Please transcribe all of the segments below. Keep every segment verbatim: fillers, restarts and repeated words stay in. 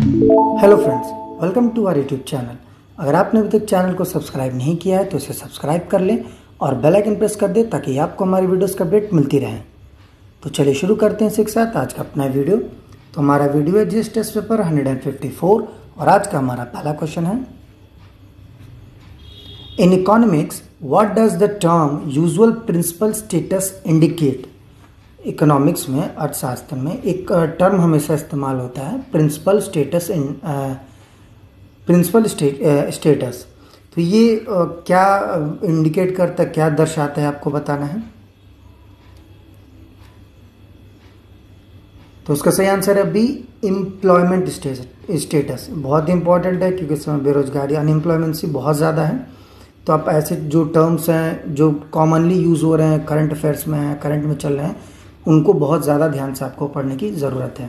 Hello friends, welcome to our YouTube channel. अगर आपने अभी तक चैनल को सब्सक्राइब नहीं किया है तो इसे सब्सक्राइब कर लें और बेल आइकन प्रेस कर दें ताकि आपको हमारी वीडियोस का अपडेट मिलती रहे। तो चलिए शुरू करते हैं इसी के साथ आज का अपना वीडियो। तो हमारा वीडियो है जीएस टेस्ट पेपर एक सौ चौवन और आज का हमारा पहला क्वेश्चन है, in economics what does the term usual principal status indicate. Economics में, अर्थशास्त्र में एक टर्म हमेशा इस्तेमाल होता है, principal status in principal status. तो ये आ, क्या इंडिकेट करता है, क्या दर्शाता है, आपको बताना है। तो उसका सही आंसर है बी, एम्प्लॉयमेंट स्टेटस। बहुत ही इंपॉर्टेंट है क्योंकि इस समय बेरोजगारी, अनएम्प्लॉयमेंसी बहुत ज़्यादा है। तो आप ऐसे जो टर्म्स हैं जो कॉमनली यूज़ हो रहे हैं, करंट अफेयर्स में हैं, करंट में चल रहे हैं, उनको बहुत ज़्यादा ध्यान से आपको पढ़ने की ज़रूरत है।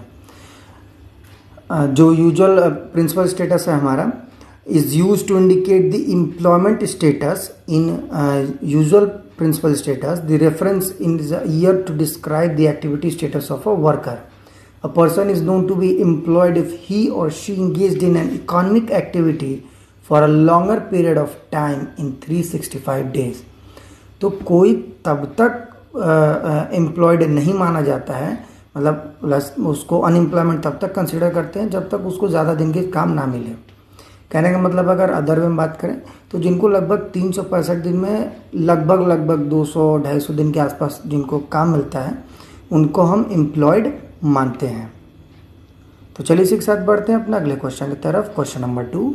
जो यूजुअल प्रिंसिपल स्टेटस है हमारा, is use to indicate the employment status in usual principal status the reference in the year to describe the activity status of a worker. A person is known to be employed if he or she engaged in an economic activity for a longer period of time in three sixty five days. तो कोई तब तक employed uh, नहीं माना जाता है, मतलब उसको अनएम्प्लॉयमेंट तब तक कंसिडर करते हैं जब तक उसको ज़्यादा दिन के काम ना मिले। कहने का मतलब अगर अदर वे में बात करें तो जिनको लगभग तीन सौ पैंसठ दिन में लगभग लगभग दो सौ ढाई सौ दिन के आसपास जिनको काम मिलता है उनको हम एम्प्लॉयड मानते हैं। तो चलिए इसी के साथ बढ़ते हैं अपना अगले क्वेश्चन की तरफ। Question number two,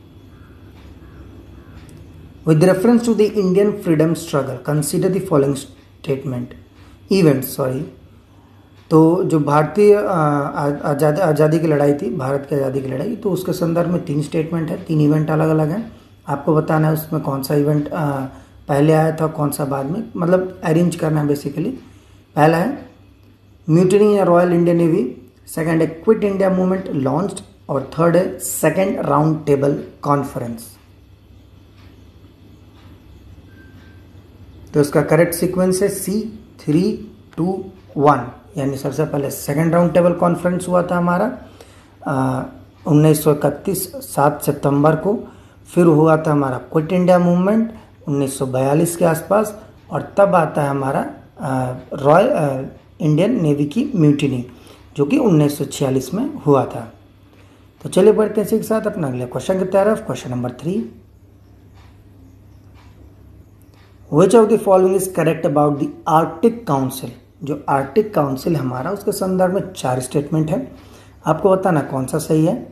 with reference to the Indian freedom struggle consider the following statement events sorry तो जो भारतीय आज़ादी आज़ादी की लड़ाई थी, भारत की आज़ादी की लड़ाई, तो उसके संदर्भ में तीन स्टेटमेंट है, तीन इवेंट अलग अलग हैं। आपको बताना है उसमें कौन सा इवेंट पहले आया था, कौन सा बाद में, मतलब अरेंज करना है बेसिकली। पहला है mutiny in Royal Indian Navy, second है क्विट इंडिया मूवमेंट लॉन्च्ड और थर्ड है सेकंड राउंड टेबल कॉन्फ्रेंस। तो इसका करेक्ट सीक्वेंस है सी थ्री टू वन, यानी सबसे पहले सेकेंड राउंड टेबल कॉन्फ्रेंस हुआ था हमारा उन्नीस सौ इकतीस सात सितंबर को। फिर हुआ था हमारा क्विट इंडिया मूवमेंट उन्नीस सौ बयालीस के आसपास, और तब आता है हमारा रॉयल इंडियन नेवी की म्यूटिनी जो कि उन्नीस सौ छियालीस में हुआ था। तो चलिए बढ़ते हैं इसी के साथ अपना अगले क्वेश्चन की तरफ। Question number three, Which of the following is correct about the Arctic Council। जो आर्कटिक काउंसिल हमारा, उसके संदर्भ में चार स्टेटमेंट है, आपको बताना कौन सा सही है।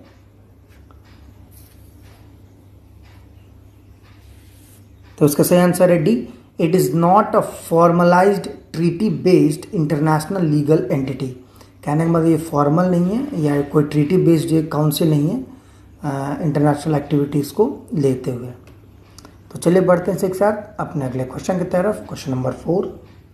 तो उसका सही आंसर है D, it is not a formalized treaty based international legal entity. कहने का मतलब ये फॉर्मल नहीं है या कोई ट्रीटी बेस्ड ये काउंसिल नहीं है इंटरनेशनल एक्टिविटीज़ को लेते हुए। तो चलिए बढ़ते हैं इसी के साथ अपने अगले क्वेश्चन की तरफ। Question number four,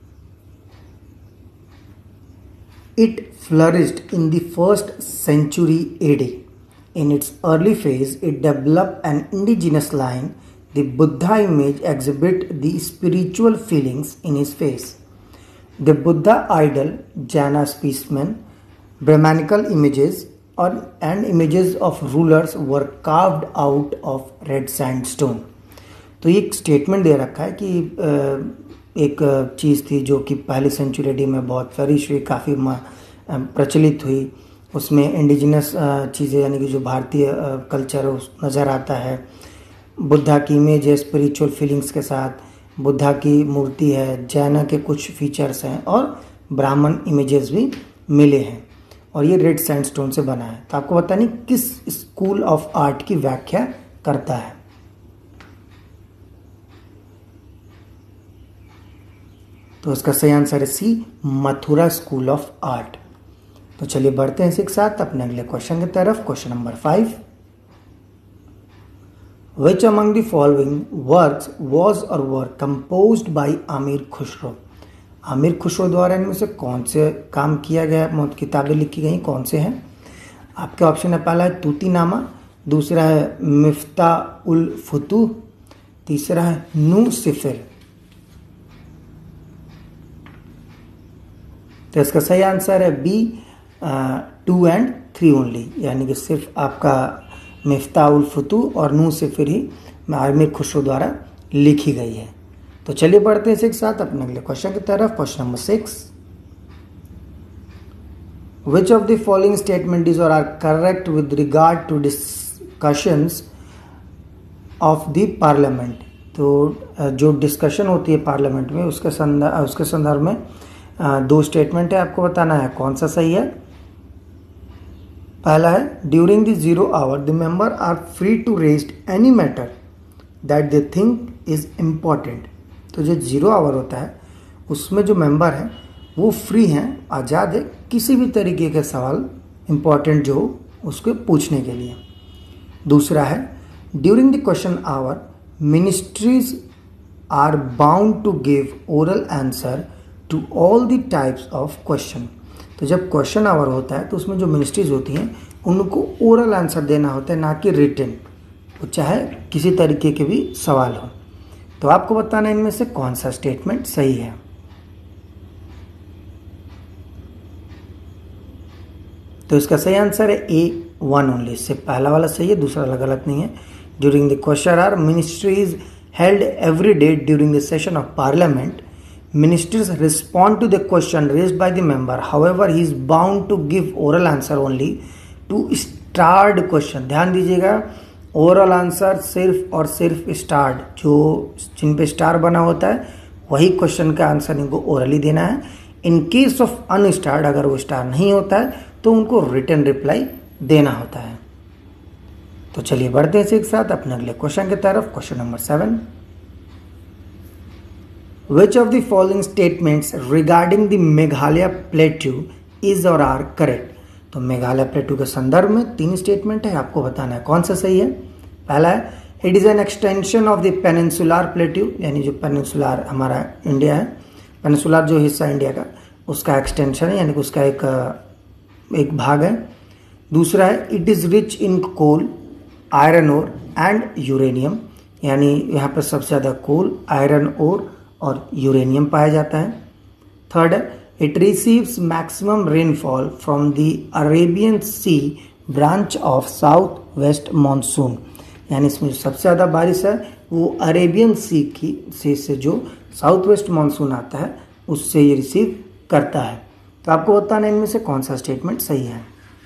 it flourished in the first century AD. In its early phase it develop an indigenous line, the Buddha image exhibit the spiritual feelings in his face. The Buddha idol, Jaina specimen, Brahmanical images or and images of rulers were carved out of red sandstone. तो ये एक statement दे रखा है कि एक चीज़ थी जो कि पहली सेंचुरी एडी में बहुत फ्लरिश हुई, काफ़ी प्रचलित हुई। उसमें इंडिजिनस चीज़ें यानी कि जो भारतीय कल्चर है उस नज़र आता है। बुद्धा की इमेज है स्पिरिचुअल फीलिंग्स के साथ, बुद्धा की मूर्ति है, जैना के कुछ फीचर्स हैं और ब्राह्मण इमेजेस भी मिले हैं, और ये रेड सैंडस्टोन से बना है। तो आपको पता नहीं किस स्कूल ऑफ आर्ट की व्याख्या करता है। तो उसका सही आंसर है C, Mathura school of art. तो चलिए बढ़ते हैं इसी के साथ अपने अगले क्वेश्चन की तरफ। Question number five, which among the following works was or were composed by Amir Khusro. Amir Khusro द्वारा इनमें से कौन से काम किया गया, मौत किताबें लिखी गई, कौन से हैं। आपके ऑप्शन है, पहला है तूतीनामा, दूसरा है मिफ्ता उल फुतूह, तीसरा है नू सिफिर। तो इसका सही आंसर है B, two and three only, यानी कि सिर्फ आपका मिफ्ता उल फुतू और नूह से फिर ही आमिर खुसरो द्वारा लिखी गई है। तो चलिए बढ़ते हैं इसी के साथ अपने अगले क्वेश्चन की तरफ। Question number six, which of the following statement is or are correct with regard to discussions of the parliament. तो जो डिस्कशन होती है पार्लियामेंट में उसके संदर्भ उसके संदर्भ में दो स्टेटमेंट है, आपको बताना है कौन सा सही है। पहला है, during the zero hour the member are free to raise any matter that they think is important. तो जो जीरो आवर होता है उसमें जो मेंबर है वो फ्री हैं, आज़ाद है किसी भी तरीके के सवाल इम्पॉर्टेंट जो हो उसको पूछने के लिए। दूसरा है, during the question hour ministries are bound to give oral answer to all the types of question. तो जब क्वेश्चन आवर होता है तो उसमें जो मिनिस्ट्रीज होती हैं उनको ओरल आंसर देना होता है, ना कि रिटन, वो चाहे किसी तरीके के भी सवाल हो। तो आपको बताना है इनमें से कौन सा स्टेटमेंट सही है। तो इसका सही आंसर है ए वन ओनली, इससे पहला वाला सही है, दूसरा वाला गलत नहीं है। During the question hour ministries held every day during the session of parliament, ministers respond to the question raised by the member, however he is bound to give oral answer only to starred question। ध्यान दीजिएगा, oral answer सिर्फ और सिर्फ स्टार्ड, जो जिन पे star बना होता है वही क्वेश्चन का आंसर इनको ओरली देना है। इन केस ऑफ अनस्टार्ड, अगर वो स्टार नहीं होता है तो उनको रिटन रिप्लाई देना होता है। तो चलिए बढ़ते हैं इसी के साथ अपने अगले क्वेश्चन की तरफ। Question number seven, Which of the following statements regarding the Meghalaya plateau is or are correct। तो मेघालय प्लेट्यू के संदर्भ में तीन स्टेटमेंट है, आपको बताना है कौन सा सही है। पहला है, it is an extension of the peninsular plateau, यानी जो पेनिनसुलर हमारा इंडिया है, पेनिनसुलर जो हिस्सा इंडिया का उसका एक्सटेंशन है, यानी कि उसका एक एक भाग है। दूसरा है, it is rich in coal, iron ore and uranium, यानी यहाँ पर सबसे ज़्यादा कोल, आयरन ओर और यूरेनियम पाया जाता है। थर्ड है, it receives maximum rainfall from the Arabian sea branch of south west monsoon, यानी इसमें जो सबसे ज़्यादा बारिश है वो अरेबियन सी की से, से जो साउथ वेस्ट मानसून आता है उससे ये रिसीव करता है। तो आपको बताना इनमें से कौन सा स्टेटमेंट सही है।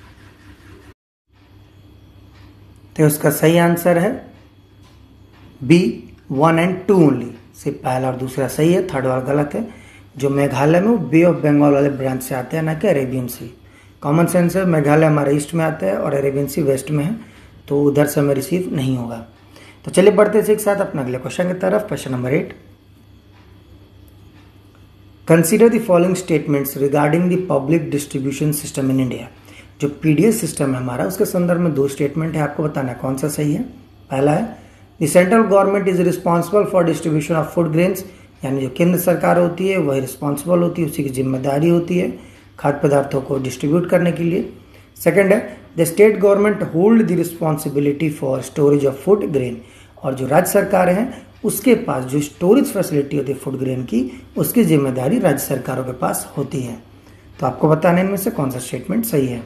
तो उसका सही आंसर है B one and two only, से पहला और दूसरा सही है, थर्ड वाला गलत है। जो मेघालय में वो बे ऑफ बंगाल वाले ब्रांच से आते हैं, ना कि अरेबियन सी। कॉमन सेंस है, मेघालय हमारे ईस्ट में आता है और अरेबियन सी वेस्ट में है, तो उधर से हमें रिसीव नहीं होगा। तो चलिए बढ़ते हैं एक साथ अपने अगले क्वेश्चन की तरफ। Question number eight, consider the following statements regarding the public distribution system in India. जो पीडीएस सिस्टम है हमारा उसके संदर्भ में दो स्टेटमेंट है, आपको बताना है कौन सा सही है। पहला है, the central government is responsible for distribution of food grains, यानी जो केंद्र सरकार होती है वही रिस्पॉन्सिबल होती है, उसी की जिम्मेदारी होती है खाद्य पदार्थों को डिस्ट्रीब्यूट करने के लिए। सेकंड है, the state government hold the responsibility for storage of food grain, और जो राज्य सरकार हैं उसके पास जो स्टोरेज फैसिलिटी होती है फूड ग्रेन की, उसकी जिम्मेदारी राज्य सरकारों के पास होती है। तो आपको बताने इनमें से कौन सा स्टेटमेंट सही है।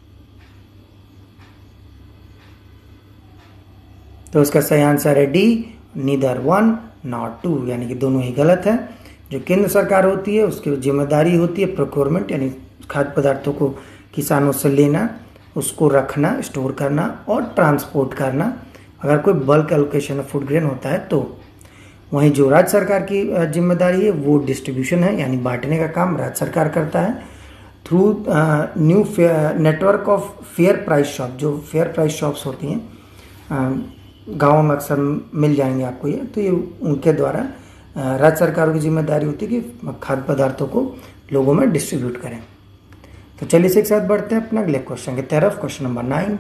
तो उसका सही आंसर है D, neither one not two, यानी कि दोनों ही गलत है। जो केंद्र सरकार होती है उसकी जिम्मेदारी होती है प्रोक्योरमेंट, यानी खाद्य पदार्थों को किसानों से लेना, उसको रखना, स्टोर करना और ट्रांसपोर्ट करना, अगर कोई bulk allocation of food grain होता है तो। वहीं जो राज्य सरकार की जिम्मेदारी है वो डिस्ट्रीब्यूशन है, यानी बांटने का काम राज्य सरकार करता है through new network of fair price shop. जो फेयर प्राइस शॉप्स होती हैं गाँव में अक्सर मिल जाएंगे आपको ये, तो ये उनके द्वारा राज्य सरकारों की जिम्मेदारी होती है कि खाद्य पदार्थों को लोगों में डिस्ट्रीब्यूट करें। तो चलिए इसी के साथ बढ़ते हैं अपना अगले क्वेश्चन की तरफ। Question number nine,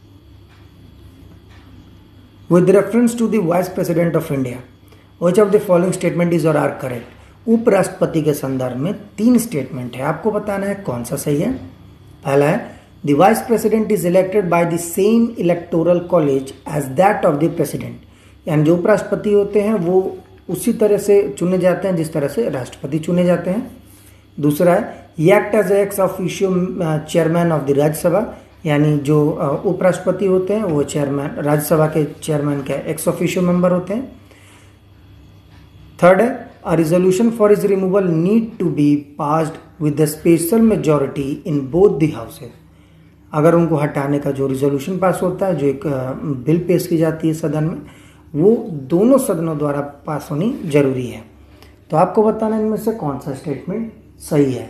with reference to the vice president of India which of the following statement is or are correct. उपराष्ट्रपति के संदर्भ में तीन स्टेटमेंट है, आपको बताना है कौन सा सही है। पहला है, the vice president is elected by the same electoral college as that of the president, यानी जो उपराष्ट्रपति होते हैं वो उसी तरह से चुने जाते हैं जिस तरह से राष्ट्रपति चुने जाते हैं। दूसरा है, ये act as ex officio chairman of the Rajya Sabha, यानी जो उपराष्ट्रपति होते हैं वो चेयरमैन, राज्यसभा के चेयरमैन के एक्स ऑफिशियो मेंबर होते हैं। थर्ड है, a resolution for is removal need to be passed with the special majority in both the houses. अगर उनको हटाने का जो रिजोल्यूशन पास होता है, जो एक बिल पेश की जाती है सदन में, वो दोनों सदनों द्वारा पास होनी जरूरी है। तो आपको बताना इनमें से कौन सा स्टेटमेंट सही है।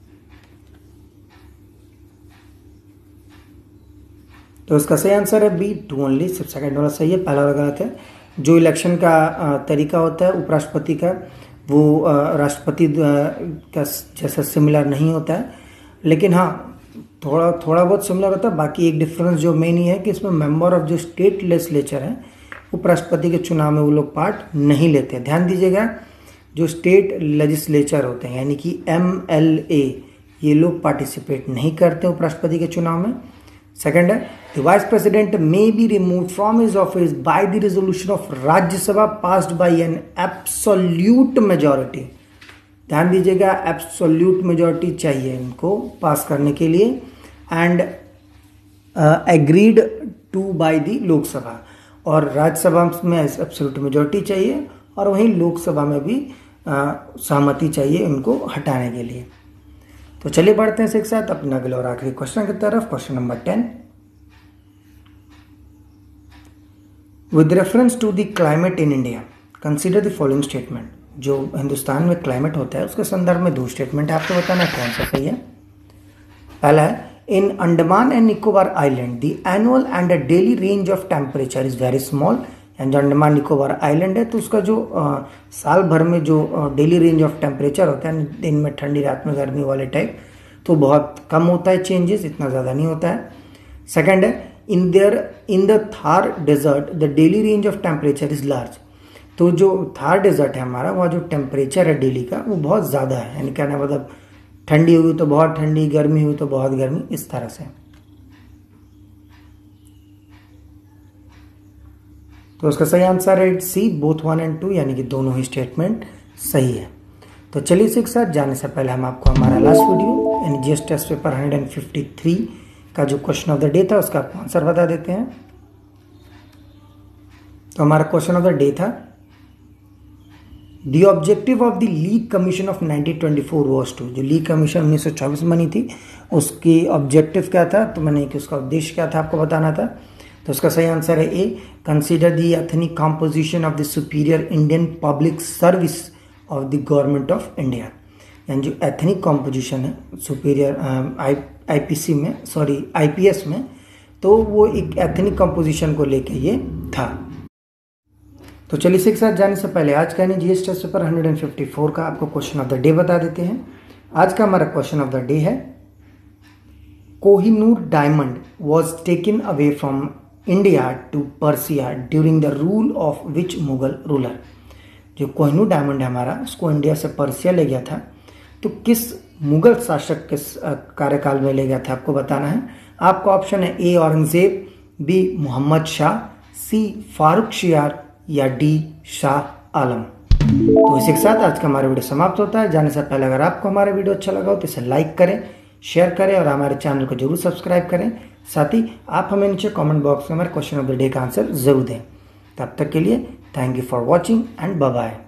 तो इसका सही आंसर है बी, टू ओनली, सिर्फ सेकंड वाला सही है, पहला वाला गलत है। जो इलेक्शन का तरीका होता है उपराष्ट्रपति का, वो राष्ट्रपति का जैसा सिमिलर नहीं होता है, लेकिन हाँ थोड़ा थोड़ा बहुत सिमिलर होता है। बाकी एक डिफरेंस जो मेन ही है कि इसमें मेंबर ऑफ जो स्टेट लेजिस्लेचर है, उपराष्ट्रपति के चुनाव में वो लोग पार्ट नहीं लेते हैं। ध्यान दीजिएगा, जो स्टेट लेजिस्लेचर होते हैं यानी कि एम एल ए, ये लोग पार्टिसिपेट नहीं करते उपराष्ट्रपति के चुनाव में। सेकंड है, the vice president may be removed from his office by the resolution of Rajya Sabha passed by an absolute majority. ध्यान दीजिएगा, एब्सोल्यूट मेजॉरिटी चाहिए इनको पास करने के लिए, and agreed to by the Lok Sabha. और राज्यसभा में एब्सोल्यूट मेजॉरिटी चाहिए और वहीं लोकसभा में भी सहमति चाहिए उनको हटाने के लिए। तो चलिए बढ़ते हैं एक साथ अपने अगले और आखिरी क्वेश्चन की तरफ। Question number ten, with reference to the climate in India consider the following statement. जो हिंदुस्तान में क्लाइमेट होता है उसके संदर्भ में दो स्टेटमेंट है, आपको बताना है कौन सा सही है। पहला है, in Andaman and Nicobar island the annual and daily range of temperature is very small. And जो अंडमान निकोबार आइलैंड है तो उसका जो आ, साल भर में जो डेली रेंज ऑफ टेम्परेचर होता है, दिन में ठंडी रात में गर्मी वाले टाइप, तो बहुत कम होता है चेंजेस, इतना ज़्यादा नहीं होता है। सेकंड है, in there in the Thar desert the daily range of temperature is large. तो जो थार डेजर्ट है हमारा, वहाँ जो टेम्परेचर है डेली का वो बहुत ज़्यादा है, यानी कहना मतलब ठंडी हुई तो बहुत ठंडी, गर्मी हुई तो बहुत गर्मी, इस तरह से। तो उसका सही आंसर है C, both one and two, यानी कि दोनों ही स्टेटमेंट सही है। तो चलिए इसी के साथ जाने से पहले हम आपको हमारा लास्ट वीडियो यानी GS test paper one fifty three का जो क्वेश्चन ऑफ द डे था उसका आंसर बता देते हैं। तो हमारा क्वेश्चन ऑफ द डे था, the objective of the league commission of nineteen twenty four was to. जो लीग कमीशन उन्नीस सौ चौबीस में बनी थी उसकी ऑब्जेक्टिव क्या था, तो मैंने कि उसका उद्देश्य क्या था आपको बताना था। तो उसका सही आंसर है A, consider the ethnic composition of the superior Indian public service of the government of India. यानी जो एथनिक कॉम्पोजिशन है सुपीरियर आई आईपीसी में, सॉरी आईपीएस में, तो वो एक एथनिक कॉम्पोजिशन को लेके ये था। तो चलिए इसी के साथ जाने से पहले आज का यानी GS test paper one fifty four का आपको क्वेश्चन ऑफ द डे बता देते हैं। आज का हमारा क्वेश्चन ऑफ द डे है, Kohinoor diamond was taken away from India to Persia during the rule of which Mughal ruler. जो कोहिनूर डायमंड है हमारा, उसको इंडिया से पर्सिया ले गया था, तो किस मुगल शासक के कार्यकाल में ले गया था आपको बताना है। आपका ऑप्शन है A Aurangzeb, B Mohammad Shah, C Farrukh Siyar या डी शाह आलम। तो इसी के साथ आज का हमारा वीडियो समाप्त होता है। जाने से पहले अगर आपको हमारा वीडियो अच्छा लगा हो तो इसे लाइक करें, शेयर करें और हमारे चैनल को जरूर सब्सक्राइब करें। साथ ही आप हमें नीचे कमेंट बॉक्स में हमारे क्वेश्चन ऑफ द डे का आंसर जरूर दें। तब तक के लिए thank you for watching and bye bye.